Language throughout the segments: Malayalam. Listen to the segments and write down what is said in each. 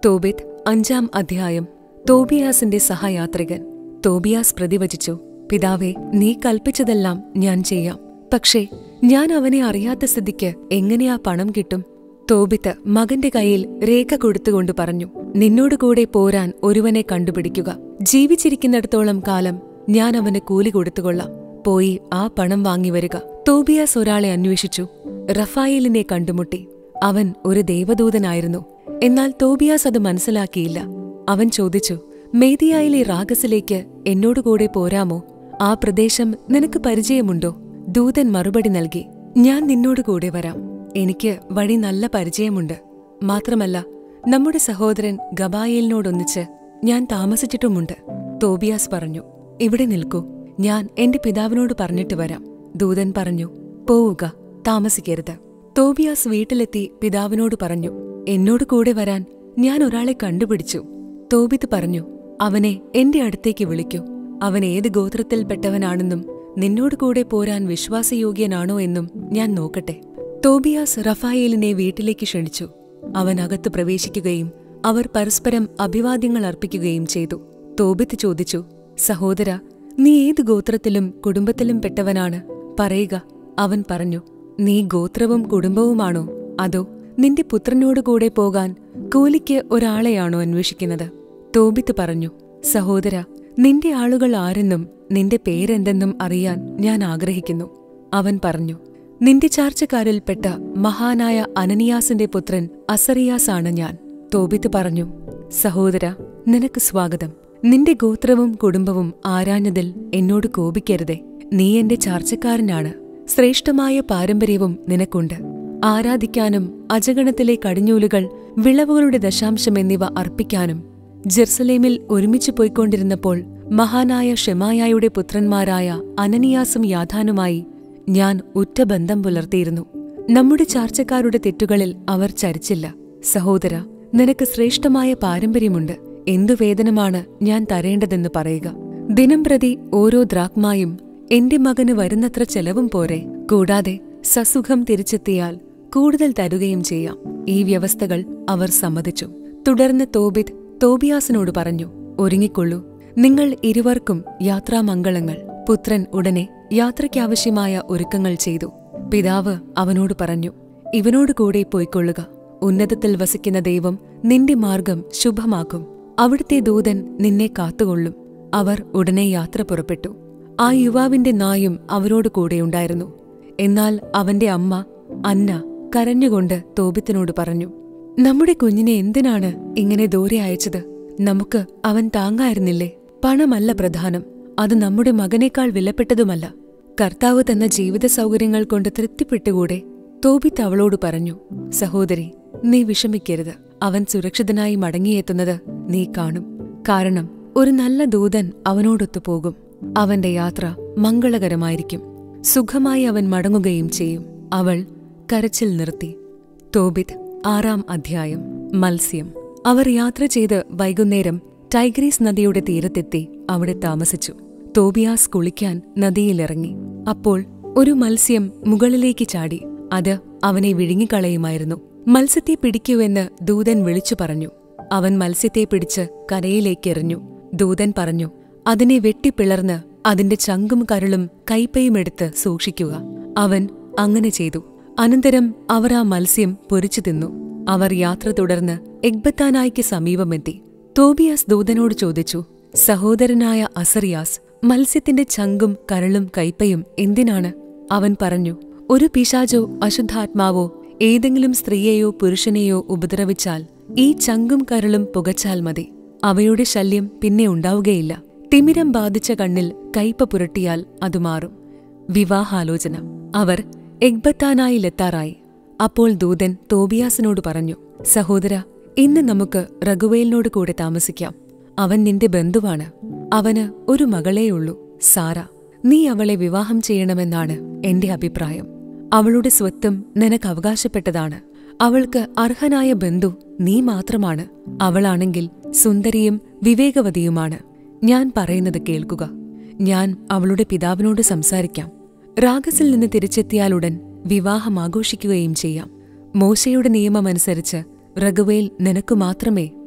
തോബിത്ത് 5-ാം അധ്യായം. തോബിയാസിന്റെ സഹയാത്രികൻ. തോബിയാസ് പ്രതിവചിച്ചു, പിതാവേ, നീ കൽപ്പിച്ചതെല്ലാം ഞാൻ ചെയ്യാം. പക്ഷേ ഞാൻ അവനെ അറിയാത്ത സ്ഥിതിക്ക് എങ്ങനെയാ പണം കിട്ടും? തോബിത്ത് മകന്റെ കയ്യിൽ രേഖ കൊടുത്തുകൊണ്ട് പറഞ്ഞു, നിന്നോടുകൂടെ പോരാൻ ഒരുവനെ കണ്ടുപിടിക്കുക. ജീവിച്ചിരിക്കുന്നിടത്തോളം കാലം ഞാൻ അവന് കൂലി കൊടുത്തുകൊള്ളാം. പോയി ആ പണം വാങ്ങിവരിക. തോബിയാസ് ഒരാളെ അന്വേഷിച്ചു. റഫായേലിനെ കണ്ടുമുട്ടി. അവൻ ഒരു ദേവദൂതനായിരുന്നു. എന്നാൽ തോബിയാസ് അത് മനസ്സിലാക്കിയില്ല. അവൻ ചോദിച്ചു, മേദിയായിലെ റാഗസിലേക്ക് എന്നോടുകൂടെ പോരാമോ? ആ പ്രദേശം നിനക്ക് പരിചയമുണ്ടോ? ദൂതൻ മറുപടി നൽകി, ഞാൻ നിന്നോടുകൂടെ വരാം. എനിക്ക് വഴി നല്ല പരിചയമുണ്ട്. മാത്രമല്ല, നമ്മുടെ സഹോദരൻ ഗബായേലിനോടൊന്നിച്ച് ഞാൻ താമസിച്ചിട്ടുമുണ്ട്. തോബിയാസ് പറഞ്ഞു, ഇവിടെ നിൽക്കൂ, ഞാൻ എന്റെ പിതാവിനോട് പറഞ്ഞിട്ട് വരാം. ദൂതൻ പറഞ്ഞു, പോവുക, താമസിക്കരുത്. തോബിയാസ് വീട്ടിലെത്തി പിതാവിനോട് പറഞ്ഞു, എന്നോട് കൂടെ വരാൻ ഞാൻ ഒരാളെ കണ്ടുപിടിച്ചു. തോബിത്ത് പറഞ്ഞു, അവനെ എന്റെ അടുത്തേക്ക് വിളിക്കൂ. അവൻ ഏത് ഗോത്രത്തിൽപ്പെട്ടവനാണെന്നും നിന്നോട് കൂടെ പോരാൻ വിശ്വാസയോഗ്യനാണോ എന്നും ഞാൻ നോക്കട്ടെ. തോബിയാസ് റഫായേലിനെ വീട്ടിലേക്ക് ക്ഷണിച്ചു. അവൻ അകത്ത് പ്രവേശിക്കുകയും അവർ പരസ്പരം അഭിവാദ്യങ്ങൾ അർപ്പിക്കുകയും ചെയ്തു. തോബിത്ത് ചോദിച്ചു, സഹോദര, നീ ഏത് ഗോത്രത്തിലും കുടുംബത്തിലും പെട്ടവനാണ്? പറയുക. അവൻ പറഞ്ഞു, നീ ഗോത്രവും കുടുംബവുമാണോ? അതോ നിന്റെ പുത്രനോടുകൂടെ പോകാൻ കൂലിക്ക് ഒരാളെയാണോ അന്വേഷിക്കുന്നത്? തോബിത്ത് പറഞ്ഞു, സഹോദര, നിന്റെ ആളുകൾ ആരെന്നും നിന്റെ പേരെന്തെന്നും അറിയാൻ ഞാൻ ആഗ്രഹിക്കുന്നു. അവൻ പറഞ്ഞു, നിന്റെ ചാർച്ചക്കാരിൽപ്പെട്ട മഹാനായ അനനിയാസിന്റെ പുത്രൻ അസറിയാസാണ് ഞാൻ. തോബിത്ത് പറഞ്ഞു, സഹോദര, നിനക്ക് സ്വാഗതം. നിന്റെ ഗോത്രവും കുടുംബവും ആരാഞ്ഞതിൽ എന്നോട് കോപിക്കരുതേ. നീ എന്റെ ചാർച്ചക്കാരനാണ്. ശ്രേഷ്ഠമായ പാരമ്പര്യവും നിനക്കുണ്ട്. ആരാധിക്കാനും അജഗണത്തിലെ കടിഞ്ഞൂലുകൾ, വിളവുകളുടെ ദശാംശം എന്നിവ അർപ്പിക്കാനും ജെറുസലേമിൽ ഒരുമിച്ചു പോയിക്കൊണ്ടിരുന്നപ്പോൾ മഹാനായ ഷെമായായുടെ പുത്രന്മാരായ അനനിയാസും യാഥാനുമായി ഞാൻ ഉറ്റ ബന്ധം പുലർത്തിയിരുന്നു. നമ്മുടെ ചാർച്ചക്കാരുടെ തെറ്റുകളിൽ അവർ ചരിച്ചില്ല. സഹോദര, നിനക്ക് ശ്രേഷ്ഠമായ പാരമ്പര്യമുണ്ട്. എന്തു വേതനമാണ് ഞാൻ തരേണ്ടതെന്ന് പറയുക. ദിനംപ്രതി ഓരോ ദ്രാക്മായും എന്റെ മകന് വരുന്നത്ര ചെലവും പോരെ. കൂടാതെ സസുഖം തിരിച്ചെത്തിയാൽ കൂടുതൽ തരുകയും ചെയ്യാം. ഈ വ്യവസ്ഥകൾ അവർ സമ്മതിച്ചു. തുടർന്ന് തോബിത്ത് തോബിയാസിനോട് പറഞ്ഞു, ഒരുങ്ങിക്കൊള്ളൂ, നിങ്ങൾ ഇരുവർക്കും യാത്രാമംഗളങ്ങൾ. പുത്രൻ ഉടനെ യാത്രയ്ക്കാവശ്യമായ ഒരുക്കങ്ങൾ ചെയ്തു. പിതാവ് അവനോട് പറഞ്ഞു, ഇവനോടുകൂടെ പോയിക്കൊള്ളുക. ഉന്നതത്തിൽ വസിക്കുന്ന ദൈവം നിന്റെ മാർഗം ശുഭമാക്കും. അവിടുത്തെ ദൂതൻ നിന്നെ കാത്തുകൊള്ളും. അവർ ഉടനെ യാത്ര പുറപ്പെട്ടു. ആ യുവാവിന്റെ നായും അവരോട് കൂടെയുണ്ടായിരുന്നു. എന്നാൽ അവന്റെ അമ്മ അന്ന കരഞ്ഞുകൊണ്ട് തോബിത്തിനോട് പറഞ്ഞു, നമ്മുടെ കുഞ്ഞിനെ എന്തിനാണ് ഇങ്ങനെ ദൂരെ അയച്ചത്? നമുക്ക് അവൻ താങ്ങായിരുന്നില്ലേ? പണമല്ല പ്രധാനം, അത് നമ്മുടെ മകനേക്കാൾ വിലപ്പെട്ടതുമല്ല. കർത്താവ് തന്ന ജീവിത സൗകര്യങ്ങൾ കൊണ്ട് തൃപ്തിപ്പെട്ടുകൂടെ? തോബിത്ത് അവളോട് പറഞ്ഞു, സഹോദരി, നീ വിഷമിക്കരുത്. അവൻ സുരക്ഷിതനായി മടങ്ങിയെത്തുന്നത് നീ കാണും. കാരണം ഒരു നല്ല ദൂതൻ അവനോടൊത്തു പോകും. അവന്റെ യാത്ര മംഗളകരമായിരിക്കും. സുഖമായി അവൻ മടങ്ങുകയും ചെയ്യും. അവൾ കരച്ചിൽ നിർത്തി. തോബിത്ത് 6-ാം അധ്യായം. മത്സ്യം. അവർ യാത്ര ചെയ്ത് വൈകുന്നേരം ടൈഗ്രീസ് നദിയുടെ തീരത്തെത്തി അവിടെ താമസിച്ചു. തോബിയാസ് കുളിക്കാൻ നദിയിലിറങ്ങി. അപ്പോൾ ഒരു മത്സ്യം മുകളിലേക്ക് ചാടി. അത് അവനെ വിഴുങ്ങിക്കളയുമായിരുന്നു. മത്സ്യത്തെ പിടിക്കൂവെന്ന് ദൂതൻ വിളിച്ചു പറഞ്ഞു. അവൻ മത്സ്യത്തെ പിടിച്ച് കരയിലേക്കെറിഞ്ഞു. ദൂതൻ പറഞ്ഞു, അതിനെ വെട്ടിപ്പിളർന്ന് അതിന്റെ ചങ്കും കരളും കൈപ്പയുമെടുത്ത് സൂക്ഷിക്കുക. അവൻ അങ്ങനെ ചെയ്തു. അനന്തരം അവർ ആ മത്സ്യം പൊരിച്ചു തിന്നു. അവർ യാത്ര തുടർന്ന് എഗ്ബത്താനായിക്ക് സമീപമെത്തി. തോബിയാസ് ദൂതനോട് ചോദിച്ചു, സഹോദരനായ അസറിയാസ്, മത്സ്യത്തിന്റെ ചങ്കും കരളും കൈപ്പയും എന്തിനാണ്? അവൻ പറഞ്ഞു, ഒരു പിശാചോ അശുദ്ധാത്മാവോ ഏതെങ്കിലും സ്ത്രീയെയോ പുരുഷനെയോ ഉപദ്രവിച്ചാൽ ഈ ചങ്കും കരളും പുകച്ചാൽ മതി. അവയുടെ ശല്യം പിന്നെ ഉണ്ടാവുകയില്ല. തിമിരം ബാധിച്ച കണ്ണിൽ കയ്പ പുരട്ടിയാൽ അത് മാറും. വിവാഹാലോചന. അവർ എഗ്ബത്താനായിലെത്താറായി. അപ്പോൾ ദൂതൻ തോബിയാസിനോട് പറഞ്ഞു, സഹോദര, ഇന്ന് നമുക്ക് റഗുവേലിനോട് കൂടെ താമസിക്കാം. അവൻ നിന്റെ ബന്ധുവാണ്. അവന് ഒരു മകളേയുള്ളൂ, സാറ. നീ അവളെ വിവാഹം ചെയ്യണമെന്നാണ് എന്റെ അഭിപ്രായം. അവളുടെ സ്വത്തും നിനക്ക് അവകാശപ്പെട്ടതാണ്. അവൾക്ക് അർഹനായ ബന്ധു നീ മാത്രമാണ്. അവളാണെങ്കിൽ സുന്ദരിയും വിവേകവതിയുമാണ്. ഞാൻ പറയുന്നത് കേൾക്കുക. ഞാൻ അവളുടെ പിതാവിനോട് സംസാരിക്കാം. റാഗസിൽ നിന്ന് തിരിച്ചെത്തിയാലുടൻ വിവാഹം ആഘോഷിക്കുകയും ചെയ്യാം. മോശയുടെ നിയമമനുസരിച്ച് റഗുവേൽ നിനക്കു മാത്രമേ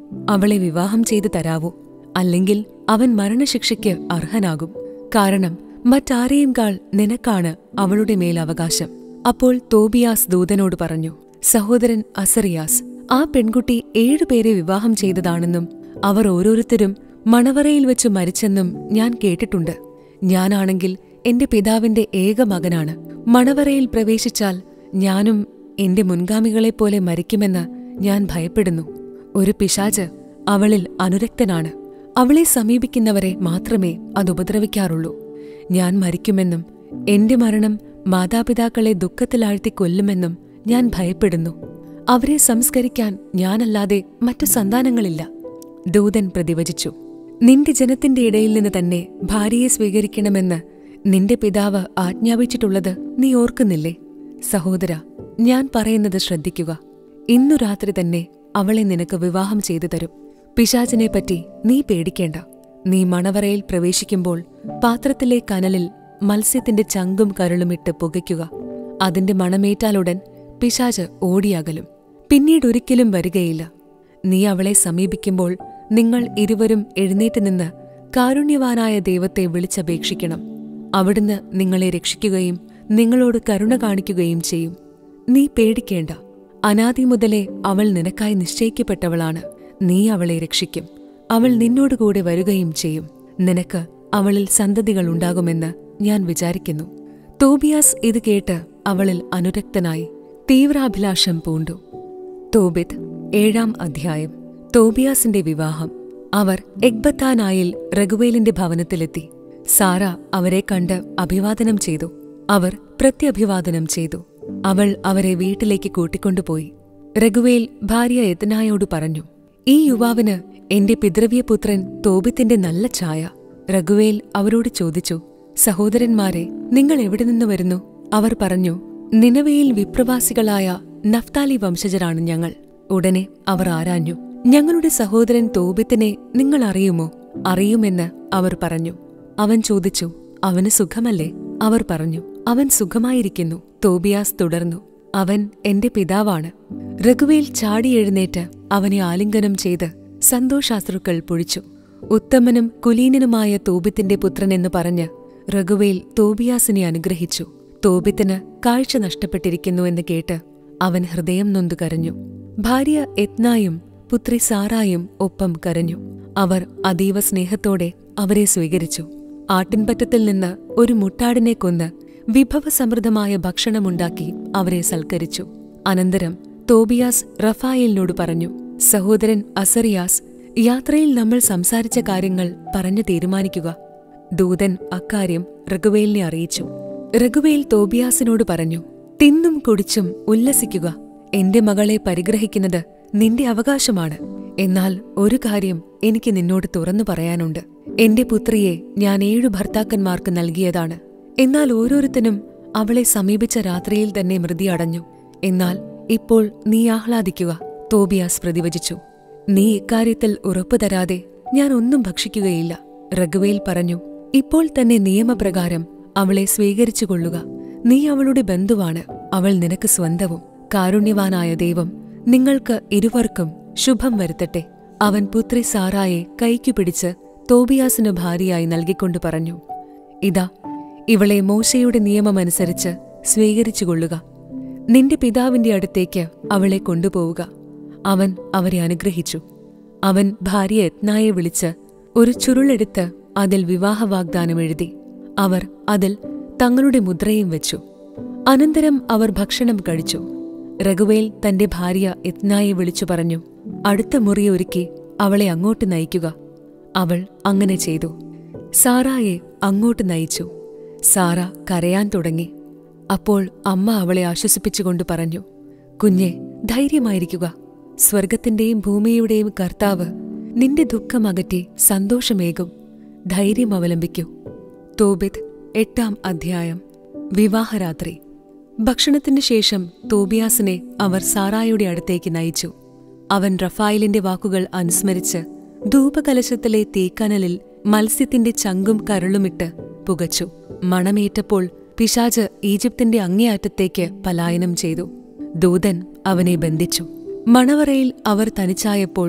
അവളെ വിവാഹം ചെയ്തു തരാവൂ, അല്ലെങ്കിൽ അവൻ മരണശിക്ഷയ്ക്ക് അർഹനാകും. കാരണം മറ്റാരെയും കാൾ നിനക്കാണ് അവളുടെ മേൽ അവകാശം. അപ്പോൾ തോബിയാസ് ദൂതനോട് പറഞ്ഞു, സഹോദരൻ അസറിയാസ്, ആ പെൺകുട്ടി 7 പേരെ വിവാഹം ചെയ്തതാണെന്നും അവർ ഓരോരുത്തരും മണവറയിൽ വെച്ച് മരിച്ചെന്നും ഞാൻ കേട്ടിട്ടുണ്ട്. ഞാനാണെങ്കിൽ എന്റെ പിതാവിന്റെ ഏക മകനാണ്. മണവറയിൽ പ്രവേശിച്ചാൽ ഞാനും എന്റെ മുൻഗാമികളെപ്പോലെ മരിക്കുമെന്ന് ഞാൻ ഭയപ്പെടുന്നു. ഒരു പിശാച് അവളിൽ അനുരക്തനാണ്. അവളെ സമീപിക്കുന്നവരെ മാത്രമേ അത് ഉപദ്രവിക്കാറുള്ളൂ. ഞാൻ മരിക്കുമെന്നും എന്റെ മരണം മാതാപിതാക്കളെ ദുഃഖത്തിലാഴ്ത്തി കൊല്ലുമെന്നും ഞാൻ ഭയപ്പെടുന്നു. അവരെ സംസ്കരിക്കാൻ ഞാനല്ലാതെ മറ്റു സന്താനങ്ങളില്ല. ദൂതൻ പ്രതിവചിച്ചു, നിന്റെ ജനത്തിന്റെ ഇടയിൽ നിന്ന് തന്നെ ഭാര്യയെ സ്വീകരിക്കണമെന്ന് നിന്റെ പിതാവ് ആജ്ഞാപിച്ചിട്ടുള്ളത് നീ ഓർക്കുന്നില്ലേ? സഹോദര, ഞാൻ പറയുന്നത് ശ്രദ്ധിക്കുക. ഇന്നു രാത്രി തന്നെ അവളെ നിനക്ക് വിവാഹം ചെയ്തു തരും. പിശാചിനെപ്പറ്റി നീ പേടിക്കേണ്ട. നീ മണവറയിൽ പ്രവേശിക്കുമ്പോൾ പാത്രത്തിലെ കനലിൽ മത്സ്യത്തിന്റെ ചങ്കും കരളുമിട്ട് പുകയ്ക്കുക. അതിന്റെ മണമേറ്റാലുടൻ പിശാച് ഓടിയകലും, പിന്നീടൊരിക്കലും വരികയില്ല. നീ അവളെ സമീപിക്കുമ്പോൾ നിങ്ങൾ ഇരുവരും എഴുന്നേറ്റ് നിന്ന് കാരുണ്യവാനായ ദൈവത്തെ വിളിച്ചപേക്ഷിക്കണം. അവിടുന്ന് നിങ്ങളെ രക്ഷിക്കുകയും നിങ്ങളോട് കരുണ കാണിക്കുകയും ചെയ്യും. നീ പേടിക്കേണ്ട. അനാദി മുതലേ അവൾ നിനക്കായി നിശ്ചയിക്കപ്പെട്ടവളാണ്. നീ അവളെ രക്ഷിക്കും. അവൾ നിന്നോടുകൂടെ വരികയും ചെയ്യും. നിനക്ക് അവളിൽ സന്തതികളുണ്ടാകുമെന്ന് ഞാൻ വിചാരിക്കുന്നു. തോബിയാസ് ഇത് കേട്ട് അവളിൽ അനുരക്തനായി തീവ്രാഭിലാഷം പൂണ്ടു. തോബിത്ത് 7-ാം അധ്യായം. തോബിയാസിന്റെ വിവാഹം. അവർ എഗ്ബത്താനായിൽ റഗുവേലിന്റെ ഭവനത്തിലെത്തി. സാറ അവരെ കണ്ട് അഭിവാദനം ചെയ്തു. അവർ പ്രത്യഭിവാദനം ചെയ്തു. അവൾ അവരെ വീട്ടിലേക്ക് കൂട്ടിക്കൊണ്ടുപോയി. റഗുവേൽ ഭാര്യ എത്നായോട് പറഞ്ഞു, ഈ യുവാവിന് എന്റെ പിതൃവ്യപുത്രൻ തോബിത്തിന്റെ നല്ല ഛായ. റഗുവേൽ അവരോട് ചോദിച്ചു, സഹോദരന്മാരെ, നിങ്ങൾ എവിടെ നിന്ന് വരുന്നു? അവർ പറഞ്ഞു, നിനവയിൽ വിപ്രവാസികളായ നഫ്താലി വംശജരാണ് ഞങ്ങൾ. ഉടനെ അവർ ആരാഞ്ഞു, ഞങ്ങളുടെ സഹോദരൻ തോബിത്തിനെ നിങ്ങൾ അറിയുമോ? അറിയുമെന്ന് അവർ പറഞ്ഞു. അവൻ ചോദിച്ചു, അവന് സുഖമല്ലേ? അവർ പറഞ്ഞു, അവൻ സുഖമായിരിക്കുന്നു. തോബിയാസ് തുടർന്നു, അവൻ എന്റെ പിതാവാണ്. റഗുവേൽ ചാടിയെഴുന്നേറ്റ് അവനെ ആലിംഗനം ചെയ്ത് സന്തോഷാശ്രുക്കൾ പൊഴിച്ചു. ഉത്തമനും കുലീനനുമായ തോബിത്തിന്റെ പുത്രനെന്ന് പറഞ്ഞ് റഗുവേൽ തോബിയാസിനെ അനുഗ്രഹിച്ചു. തോബിത്തിന് കാഴ്ച നഷ്ടപ്പെട്ടിരിക്കുന്നു എന്ന് കേട്ട് അവൻ ഹൃദയം നൊന്തു കരഞ്ഞു. ഭാര്യ എത്നായും പുത്രി സാറായും ഒപ്പം കരഞ്ഞു. അവർ അതീവ സ്നേഹത്തോടെ അവരെ സ്വീകരിച്ചു. ആട്ടിൻപറ്റത്തിൽ നിന്ന് ഒരു മുട്ടാടിനെ കൊന്ന് വിഭവസമൃദ്ധമായ ഭക്ഷണമുണ്ടാക്കി അവരെ സൽക്കരിച്ചു. അനന്തരം തോബിയാസ് റഫായേലിനോട് പറഞ്ഞു, സഹോദരൻ അസറിയാസ്, യാത്രയിൽ നമ്മൾ സംസാരിച്ച കാര്യങ്ങൾ പറഞ്ഞു തീരുമാനിക്കുക. ദൂതൻ അക്കാര്യം റഗുവേലിനെ അറിയിച്ചു. റഗുവേൽ തോബിയാസിനോട് പറഞ്ഞു, തിന്നും കുടിച്ചും ഉല്ലസിക്കുക. എന്റെ മകളെ പരിഗ്രഹിക്കുന്നത് നിന്റെ അവകാശമാണ്. എന്നാൽ ഒരു കാര്യം എനിക്ക് നിന്നോട് തുറന്നു പറയാനുണ്ട്. എന്റെ പുത്രിയെ ഞാൻ 7 ഭർത്താക്കന്മാർക്ക് നൽകിയതാണ്. എന്നാൽ ഓരോരുത്തനും അവളെ സമീപിച്ച രാത്രിയിൽ തന്നെ മൃതി അടഞ്ഞു. എന്നാൽ ഇപ്പോൾ നീ ആഹ്ലാദിക്കുക. തോബിയാസ് പ്രതിവചിച്ചു, നീ ഇക്കാര്യത്തിൽ ഉറപ്പു തരാതെ ഞാൻ ഒന്നും ഭക്ഷിക്കുകയില്ല. റഗുവേൽ പറഞ്ഞു, ഇപ്പോൾ തന്നെ നിയമപ്രകാരം അവളെ സ്വീകരിച്ചുകൊള്ളുക. നീ അവളുടെ ബന്ധുവാണ്. അവൾ നിനക്ക് സ്വന്തവും. കാരുണ്യവാനായ ദൈവം നിങ്ങൾക്ക് ഇരുവർക്കും ശുഭം വരുത്തട്ടെ. അവൻ പുത്രി സാറായെ കൈക്കുപിടിച്ച് തോബിയാസിന് ഭാര്യയായി നൽകിക്കൊണ്ടു പറഞ്ഞു, ഇതാ, ഇവളെ മോശയുടെ നിയമമനുസരിച്ച് സ്വീകരിച്ചുകൊള്ളുക. നിന്റെ പിതാവിന്റെ അടുത്തേക്ക് അവളെ കൊണ്ടുപോവുക. അവൻ അവരെ അനുഗ്രഹിച്ചു. അവൻ ഭാര്യ എത്നായെ വിളിച്ച് ഒരു ചുരുളെടുത്ത് അതിൽ വിവാഹ വാഗ്ദാനം എഴുതി. അവർ അതിൽ തങ്ങളുടെ മുദ്രയും വെച്ചു. അനന്തരം അവർ ഭക്ഷണം കഴിച്ചു. റഗുവേൽ തന്റെ ഭാര്യ എത്നായെ വിളിച്ചു പറഞ്ഞു, അടുത്ത മുറി ഒരുക്കി അവളെ അങ്ങോട്ട് നയിക്കുക. അവൾ അങ്ങനെ ചെയ്തു. സാറായെ അങ്ങോട്ട് നയിച്ചു. സാറ കരയാൻ തുടങ്ങി. അപ്പോൾ അമ്മ അവളെ ആശ്വസിപ്പിച്ചുകൊണ്ട് പറഞ്ഞു, കുഞ്ഞെ, ധൈര്യമായിരിക്കുക. സ്വർഗത്തിന്റെയും ഭൂമിയുടെയും കർത്താവ് നിന്റെ ദുഃഖമകറ്റി സന്തോഷമേകും. ധൈര്യം അവലംബിക്കൂ. തോബിത്ത് 8-ാം അധ്യായം. വിവാഹരാത്രി. ഭക്ഷണത്തിന് ശേഷം തോബിയാസിനെ അവർ സാറായുടെ അടുത്തേക്ക് നയിച്ചു. അവൻ റഫായിലിന്റെ വാക്കുകൾ അനുസ്മരിച്ച് ധൂപകലശത്തിലെ തീക്കനലിൽ മത്സ്യത്തിന്റെ ചങ്കും കരളുമിട്ട് പുകച്ചു. മണമേറ്റപ്പോൾ പിശാച് ഈജിപ്തിന്റെ അങ്ങേയറ്റത്തേക്ക് പലായനം ചെയ്തു. ദൂതൻ അവനെ ബന്ധിച്ചു. മണവറയിൽ അവർ തനിച്ചായപ്പോൾ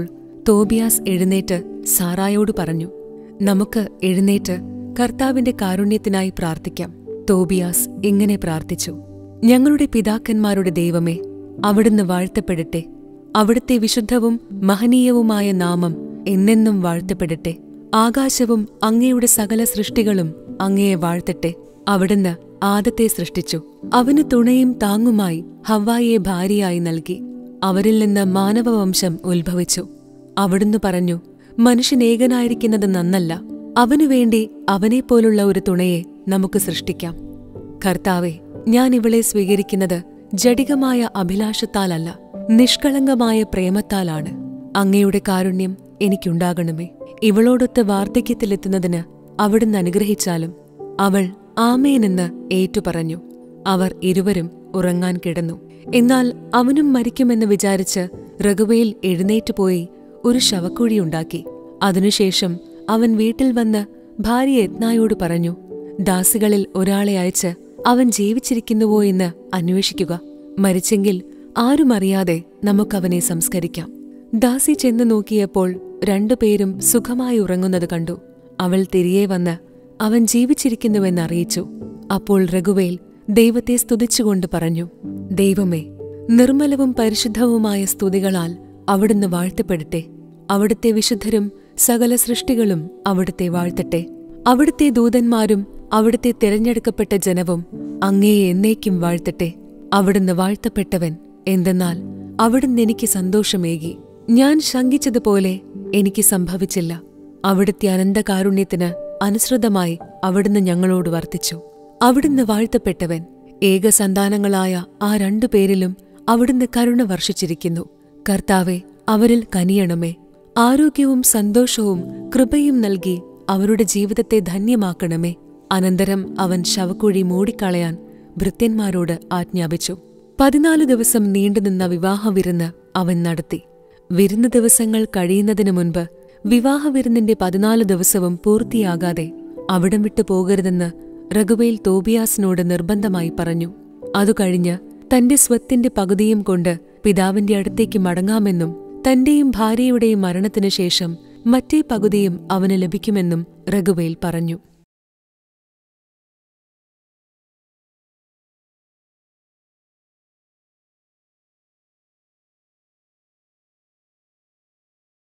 തോബിയാസ് എഴുന്നേറ്റ് സാറായോട് പറഞ്ഞു, നമുക്ക് എഴുന്നേറ്റ് കർത്താവിന്റെ കാരുണ്യത്തിനായി പ്രാർത്ഥിക്കാം. തോബിയാസ് ഇങ്ങനെ പ്രാർത്ഥിച്ചു: ഞങ്ങളുടെ പിതാക്കന്മാരുടെ ദൈവമേ, അവിടുന്ന് വാഴ്ത്തപ്പെടട്ടെ. അവിടുത്തെ വിശുദ്ധവും മഹനീയവുമായ നാമം എന്നെന്നും വാഴ്ത്തപ്പെടട്ടെ. ആകാശവും അങ്ങയുടെ സകല സൃഷ്ടികളും അങ്ങയെ വാഴ്ത്തട്ടെ. അവിടുന്ന് ആദത്തെ സൃഷ്ടിച്ചു. അവന് തുണയും താങ്ങുമായി ഹവ്വായെ ഭാര്യയായി നൽകി. അവരിൽ നിന്ന് മാനവവംശം ഉത്ഭവിച്ചു. അവിടുന്ന് പറഞ്ഞു, മനുഷ്യനേകനായിരിക്കുന്നത് നന്നല്ല. അവനുവേണ്ടി അവനെപ്പോലുള്ള ഒരു തുണയെ നമുക്ക് സൃഷ്ടിക്കാം. കർത്താവെ, ഞാൻ ഇവളെ സ്വീകരിക്കുന്നത് ജഡികമായ അഭിലാഷത്താലല്ല, നിഷ്കളങ്കമായ പ്രേമത്താലാണ്. അങ്ങയുടെ കാരുണ്യം എനിക്കുണ്ടാകണമേ. ഇവളോടൊത്ത് വാർദ്ധക്യത്തിലെത്തുന്നതിന് അവിടുന്ന് അനുഗ്രഹിച്ചാലും. അവൾ ആമേനെന്ന് ഏറ്റുപറഞ്ഞു. അവർ ഇരുവരും ഉറങ്ങാൻ കിടന്നു. എന്നാൽ അവനും മരിക്കുമെന്ന് വിചാരിച്ച് റഗുവേൽ എഴുന്നേറ്റുപോയി ഒരു ശവക്കുഴിയുണ്ടാക്കി. അതിനുശേഷം അവൻ വീട്ടിൽ വന്ന് ഭാര്യ എത്നായോട് പറഞ്ഞു, ദാസികളിൽ ഒരാളെ അയച്ച് അവൻ ജീവിച്ചിരിക്കുന്നുവോ എന്ന് അന്വേഷിക്കുക. മരിച്ചെങ്കിൽ ആരുമറിയാതെ നമുക്കവനെ സംസ്കരിക്കാം. ദാസി ചെന്നു നോക്കിയപ്പോൾ രണ്ടുപേരും സുഖമായി ഉറങ്ങുന്നത് കണ്ടു. അവൾ തിരികെ വന്ന് അവൻ ജീവിച്ചിരിക്കുന്നുവെന്നറിയിച്ചു. അപ്പോൾ റഗുവേൽ ദൈവത്തെ സ്തുതിച്ചുകൊണ്ട് പറഞ്ഞു, ദൈവമേ, നിർമ്മലവും പരിശുദ്ധവുമായ സ്തുതികളാൽ അവിടുന്ന് വാഴ്ത്തപ്പെടട്ടെ. അവിടുത്തെ വിശുദ്ധരും സകല സൃഷ്ടികളും അവിടുത്തെ വാഴ്ത്തട്ടെ. അവിടുത്തെ ദൂതന്മാരും അവിടുത്തെ തിരഞ്ഞെടുക്കപ്പെട്ട ജനവും അങ്ങയെ എന്നേക്കും വാഴ്ത്തട്ടെ. അവിടുന്ന് വാഴ്ത്തപ്പെട്ടവൻ. എന്തെന്നാൽ അവിടുന്ന് എനിക്ക് സന്തോഷമേകി. ഞാൻ ശങ്കിച്ചതുപോലെ എനിക്ക് സംഭവിച്ചില്ല. അവിടുത്തെ അനന്തകാരുണ്യത്തിന് അനുസൃതമായി അവിടുന്ന് ഞങ്ങളോട് വർത്തിച്ചു. അവിടുന്ന് വാഴ്ത്തപ്പെട്ടവൻ. ഏകസന്താനങ്ങളായ ആ രണ്ടുപേരിലും അവിടുന്ന് കരുണ വർഷിച്ചിരിക്കുന്നു. കർത്താവെ, അവരിൽ കനിയണമേ. ആരോഗ്യവും സന്തോഷവും കൃപയും നൽകി അവരുടെ ജീവിതത്തെ ധന്യമാക്കണമേ. അനന്തരം അവൻ ശവക്കുഴി മൂടിക്കളയാൻ ഭൃത്യന്മാരോട് ആജ്ഞാപിച്ചു. 14 ദിവസം നീണ്ടുനിന്ന വിവാഹവിരുന്ന് അവൻ നടത്തി. വിരുന്ന് ദിവസങ്ങൾ കഴിയുന്നതിനു മുൻപ് വിവാഹവിരുന്നിന്റെ 14 ദിവസവും പൂർത്തിയാകാതെ അവിടം വിട്ടു പോകരുതെന്ന് റഗുവേൽ തോബിയാസിനോട് നിർബന്ധമായി പറഞ്ഞു. അതുകഴിഞ്ഞ് തന്റെ സ്വത്തിന്റെ പകുതിയും കൊണ്ട് പിതാവിന്റെ അടുത്തേക്ക് മടങ്ങാമെന്നും തന്റെയും ഭാര്യയുടെയും മരണത്തിനു ശേഷം മറ്റേ പകുതിയും അവന് ലഭിക്കുമെന്നും റഗുവേൽ പറഞ്ഞു.